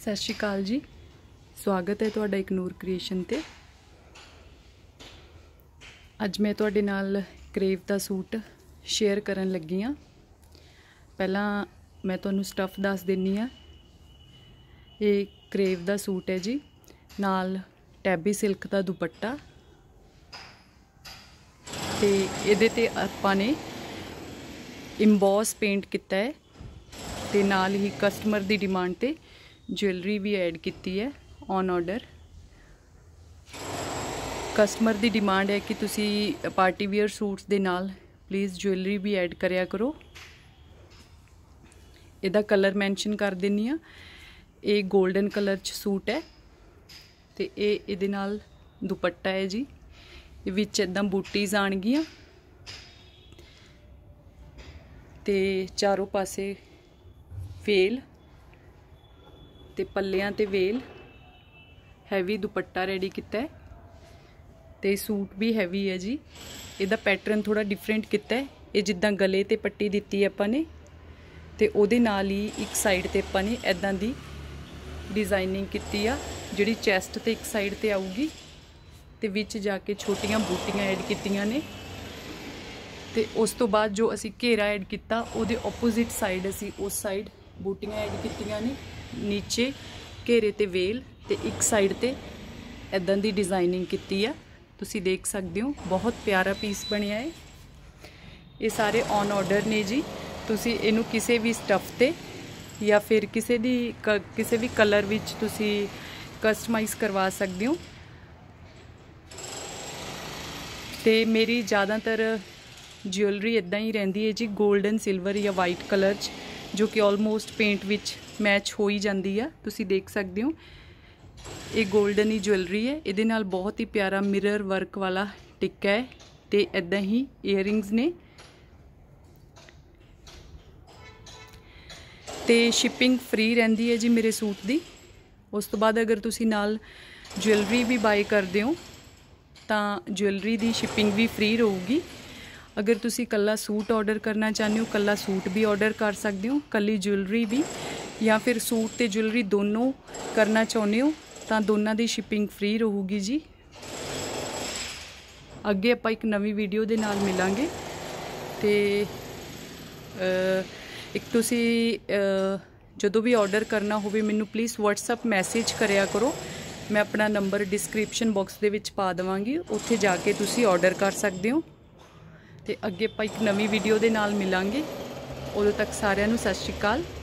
सत श्री अकाल जी, स्वागत है तुहाडा एक नूर क्रिएशन ते। अज मैं तुहाडे नाल क्रेव दा सूट शेयर करन लगी हाँ। पहला मैं तुहानू स्टफ दस दिन्नी हाँ। ये क्रेव दा सूट है जी, नाल टैबी सिल्क दा दुपट्टा ते इहदे ते आपां ने इंबॉस पेंट किया है ते नाल ही कस्टमर दी डिमांड ते ज्वेलरी भी ऐड की है ऑन ऑर्डर। कस्टमर दी डिमांड है कि तुसी पार्टी वेयर सूट्स दे नाल प्लीज़ ज्वेलरी भी ऐड करया करो। इहदा कलर मैंशन कर दिन्नी हाँ। ये गोल्डन कलर च सूट है ते इहदे नाल दुपट्टा है जी। विच इदां बूटीज आणगियां ते चारों पासे वेल ते पल्लियां ते वेल, हैवी दुपट्टा रेडी किया है ते सूट भी हैवी है जी। इहदा पैटर्न थोड़ा डिफरेंट किया है। ये जिद्दां गले ते पट्टी दित्ती है आपां ने ते ओहदे नाल ही एक साइड ते आपां ने इदां दी डिजाइनिंग की आ, जिहड़ी चैस्ट ते एक साइड ते आऊगी ते विच जाके छोटियां बूटियां ऐड कीतियां ने ते उस तो बाद जो असी घेरा ऐड किया उहदे ओपोजिट साइड असी उस साइड बूटियां ऐड कीतियां ने। नीचे घेरे ते वेल ते एक साइड ते इदां दी डिजाइनिंग की है, तुसी देख सकते हो। बहुत प्यारा पीस बनया है। ये सारे ऑन ऑर्डर ने जी। तुसी इनू किसी भी स्टफ ते या फिर किसी भी कलर विच तुसी कस्टमाइज करवा सकते हो। ते मेरी ज़्यादातर ज्वेलरी इदां ही रहिंदी है जी, गोल्डन सिल्वर या वाइट कलर च, जो कि ऑलमोस्ट पेंट विच मैच हो ही जाती है। तुसी देख सकते हो ये गोल्डन ही ज्वेलरी है। इहदे नाल बहुत ही प्यारा मिरर वर्क वाला टिक्का है ते इदां ही ईयरिंग्स ने ते शिपिंग फ्री रहिंदी है जी मेरे सूट दी। उस तो बाद अगर तुसी नाल ज्वेलरी भी बाय करदे हो तां ज्वेलरी दी शिपिंग भी फ्री रहूगी। अगर तुसी कल्ला सूट ऑर्डर करना चाहते हो, कल्ला सूट भी ऑर्डर कर सकते हो, कल्ली ज्वेलरी भी, या फिर सूट ते ज्वेलरी दोनों करना चाहते हो तो दोनों की शिपिंग फ्री रहूगी जी। अगे आपां एक नवी वीडियो दे नाल मिलांगे ते एक तुसी जदों भी ऑर्डर करना होवे मैनू प्लीज़ व्हाट्सअप मैसेज करया करो। मैं अपना नंबर डिस्क्रिप्शन बॉक्स दे विच पा देवांगी, उत्थे जाके तुसी ऑर्डर कर सकते हो। तो अगे आपां एक नवी वीडियो दे नाल मिलांगे। उदों तक सारिआं नूं सत श्री अकाल।